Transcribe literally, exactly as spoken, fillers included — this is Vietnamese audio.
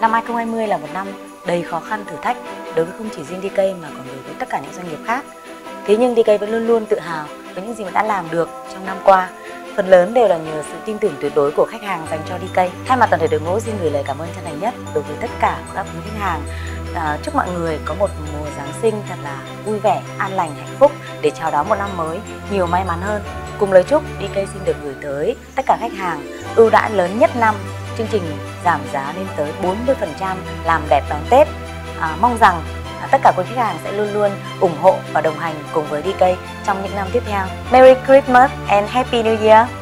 Năm hai không hai không là một năm đầy khó khăn thử thách đối với không chỉ riêng đê ca mà còn đối với tất cả những doanh nghiệp khác. Thế nhưng đê ca vẫn luôn luôn tự hào với những gì mà đã làm được trong năm qua. Phần lớn đều là nhờ sự tin tưởng tuyệt đối của khách hàng dành cho đê ca. Thay mặt toàn thể đội ngũ xin gửi lời cảm ơn chân thành nhất đối với tất cả các quý khách hàng. À, chúc mọi người có một mùa Giáng sinh thật là vui vẻ, an lành, hạnh phúc để chào đón một năm mới nhiều may mắn hơn. Cùng lời chúc, đê ca xin được gửi tới tất cả khách hàng ưu đãi lớn nhất năm, chương trình giảm giá lên tới bốn mươi phần trăm làm đẹp đón Tết. À, mong rằng à, tất cả quý khách hàng sẽ luôn luôn ủng hộ và đồng hành cùng với đê ca trong những năm tiếp theo. Merry Christmas and Happy New Year!